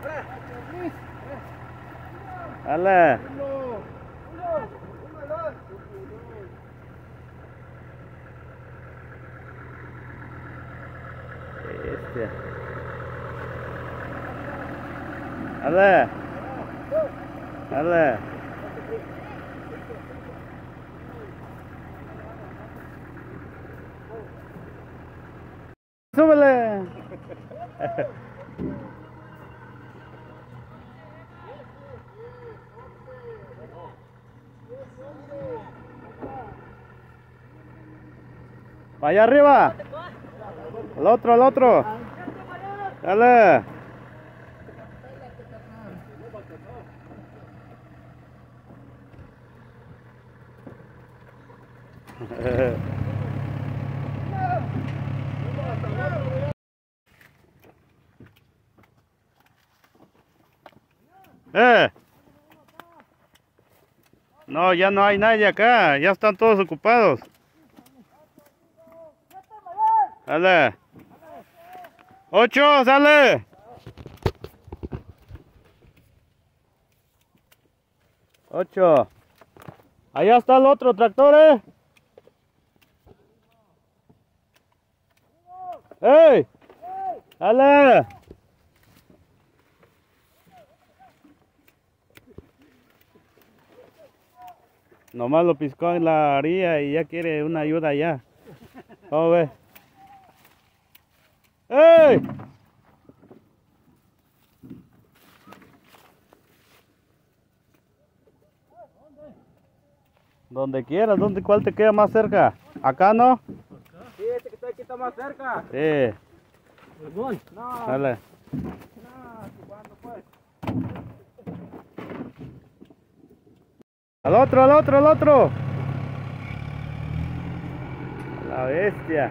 Dale. Dale. Dale. Súbele. Vaya arriba. Al otro, al otro. Dale. No, ya no hay nadie acá, ya están todos ocupados. Dale. 8, sale. 8. Allá está el otro tractor, ¡Ey! ¡Dale! Nomás lo piscó en la orilla y ya quiere una ayuda allá. ¿Cómo ves? ¡Ey! Donde quieras, ¿cuál te queda más cerca? ¿Acá no? Sí, este que está aquí está más cerca. Sí. No. Dale. No, ¿cuándo pues? Al otro, al otro, al otro. La bestia.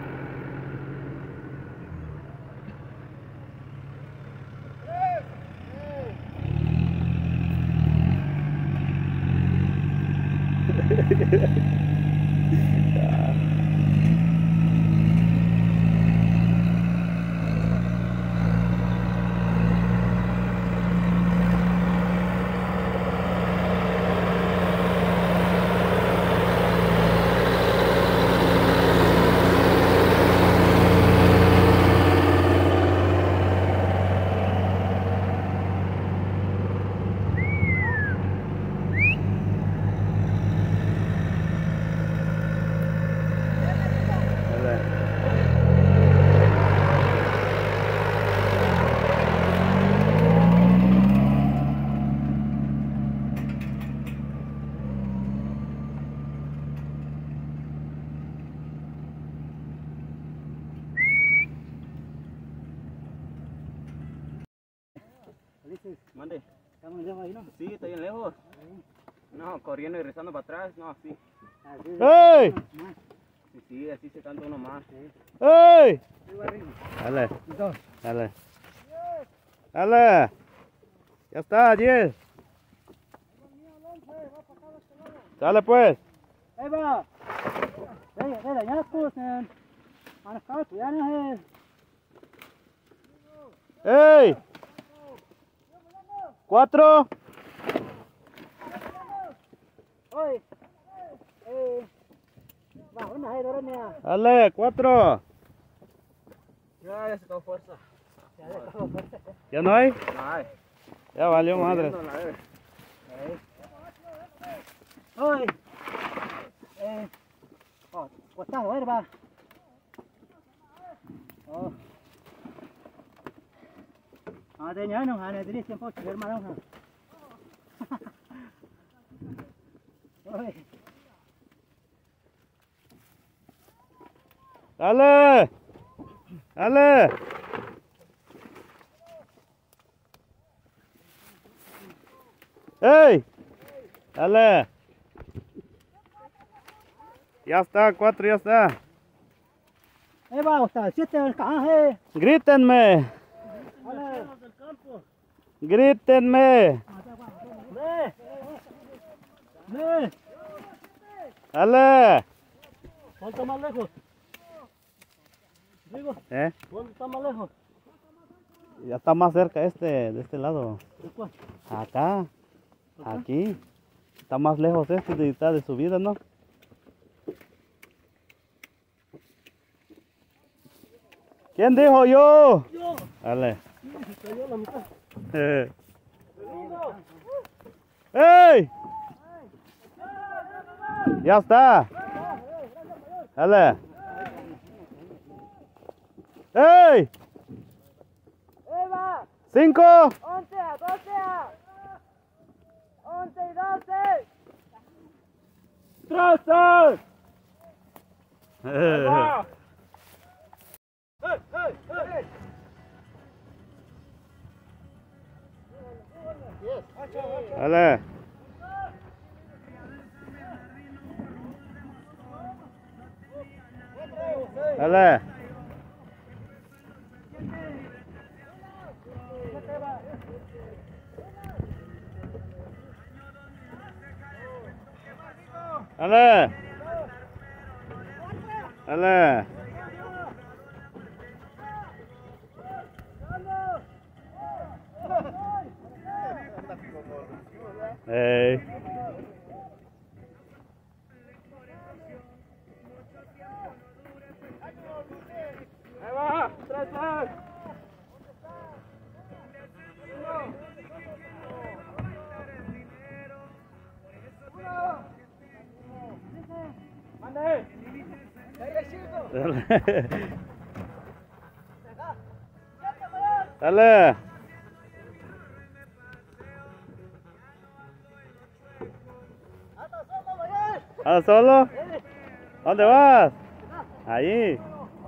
Mande. ¿Estamos lejos ahí, no? Sí, está bien lejos. No, corriendo y rezando para atrás, no, así. ¡Ey! Sí, sí, así se canta uno más. ¡Ey! Dale. Dale. Dale. Ya está, 10. Dale pues. Eva. Ya pues, ¡Ey! 4. Dale, 4. Ya se acabó fuerza. ¿Ya no hay? No hay. Ya valió madre. Ôi. Costado, herba. Để nhớ không, này đi xem phố chuyện mà không hả? Ôi. Dale. Dale. ¡Ey! Dale. Ya está, 4, ya está. Va, está, 7 del canje. Grítenme. Grítenme. Dale. ¿Cuál está más lejos? Digo, ¿cuál está más lejos? Ya está más cerca de este lado. Acá. Aquí. Está más lejos está de subida, ¿no? ¿Quién dijo yo? Yo. Dale. Cayó la mitad. ¡Ey! Ya está. Dale. ¡Ey! ¡Eva! 5. 11 a 12 a 11 y 12. ¡Trozos! Dale. Dale. Dale. Dale. Hey. ¡Ahí va! ¡Trozos! ¡Mande! Dale. ¿Vas solo? ¿Dónde vas? Ahí.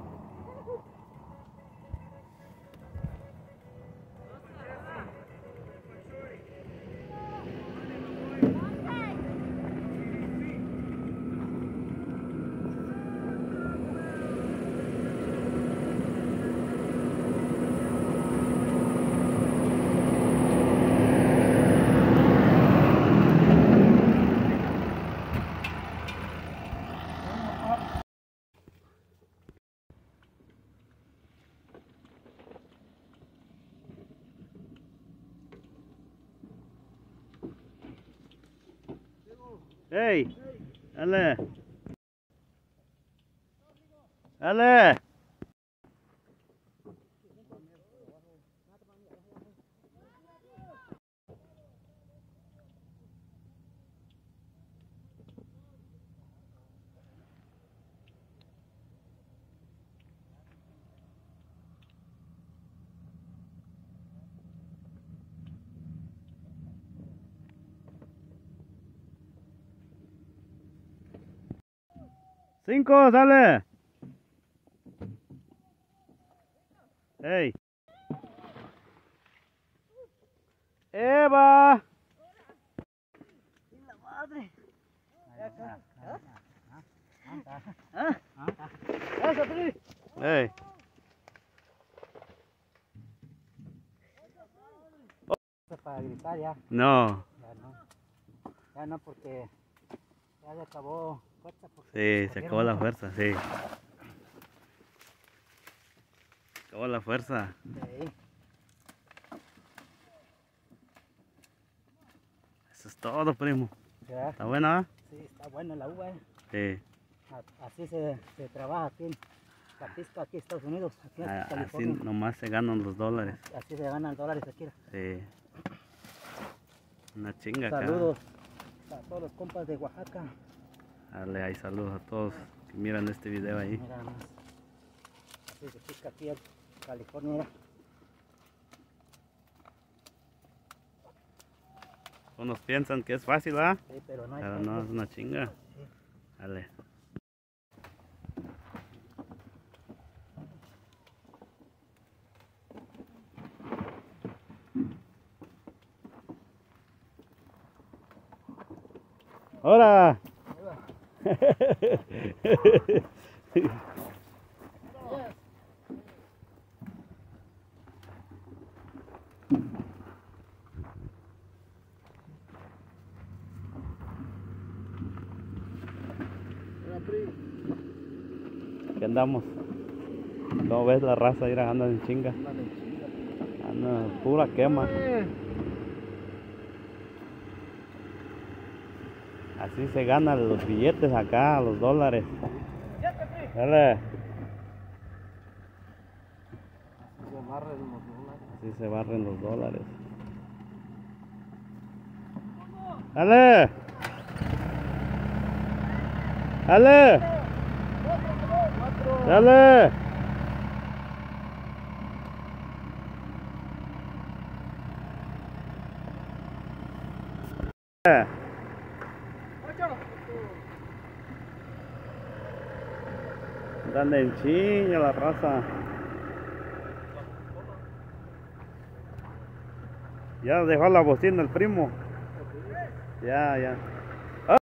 ¡Ey! ¡Dale! ¡Dale! ¡5! ¡Sale! ¡Ey! ¡Eva! ¡La madre! ¡Ey! Para gritar ya. No. Ya no porque ya se acabó fuerza. Sí, se acabó la fuerza, sí. Se acabó la fuerza. Sí. Eso es todo, primo. Ya. ¿Está buena? Sí, está buena la uva. Sí. Así se trabaja aquí en Capisco, aquí en Estados Unidos, aquí en Así California. nomás se ganan los dólares. Así se ganan dólares aquí. Sí. Una chinga acá. Saludos a todos los compas de Oaxaca. Dale, ahí saludos a todos que miran este video ahí. Mira más. Así se pica aquí en California. Unos piensan que es fácil, ¿ah? Sí, pero no hay Pero no, es una chinga. Dale. ¡Ahora! ¿Qué andamos? ¿Cómo ves la raza? Ir andando en chinga. No, pura quema. Así se ganan los billetes acá, los dólares. Dale. Así se barren los dólares. Dale. Dale. Dale. Dan en chinga la raza. Ya dejó la bocina el primo. Ya.